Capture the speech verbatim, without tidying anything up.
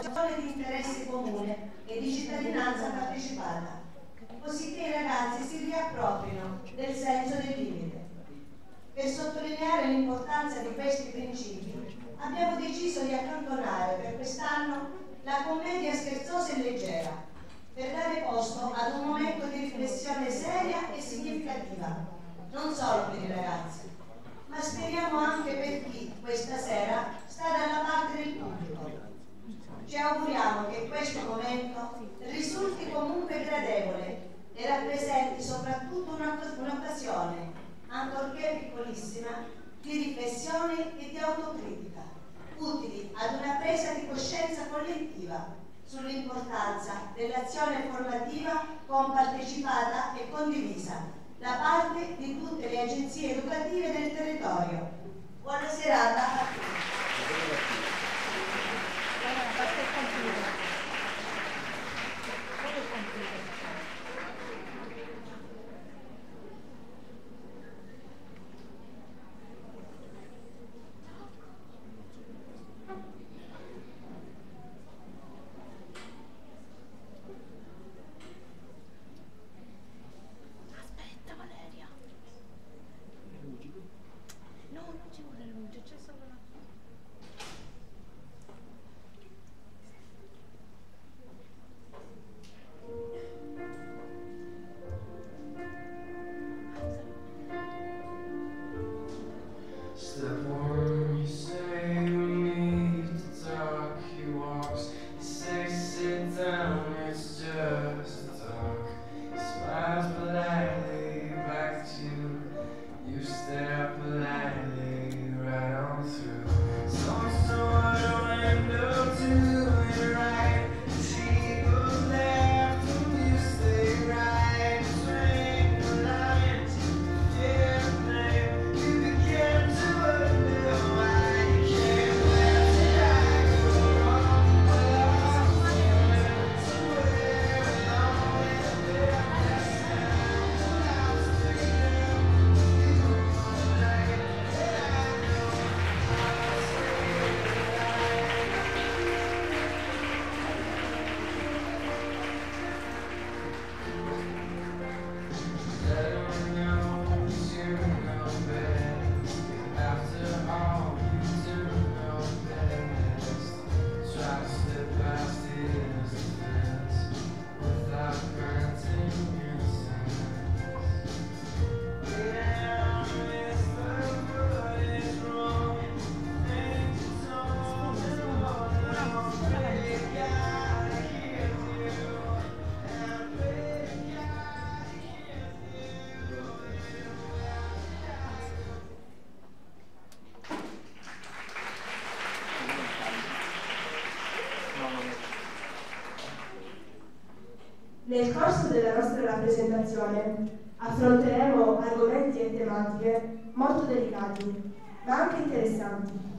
un'azione di interesse comune e di cittadinanza partecipata, così che i ragazzi si riapproprino del senso del limite. Per sottolineare l'importanza di questi principi, abbiamo deciso di accantonare per quest'anno la commedia scherzosa e leggera, per dare posto ad un momento di riflessione seria e significativa, non solo per i ragazzi, ma speriamo anche per chi questa sera sta dalla parte del pubblico. Ci auguriamo che questo momento risulti comunque gradevole e rappresenti soprattutto un'occasione, ancorché piccolissima, di riflessione e di autocritica, utili ad una presa di coscienza collettiva sull'importanza dell'azione formativa compartecipata e condivisa da parte di tutte le agenzie educative del territorio. Buona serata a tutti. Nel corso della nostra rappresentazione affronteremo argomenti e tematiche molto delicati, ma anche interessanti.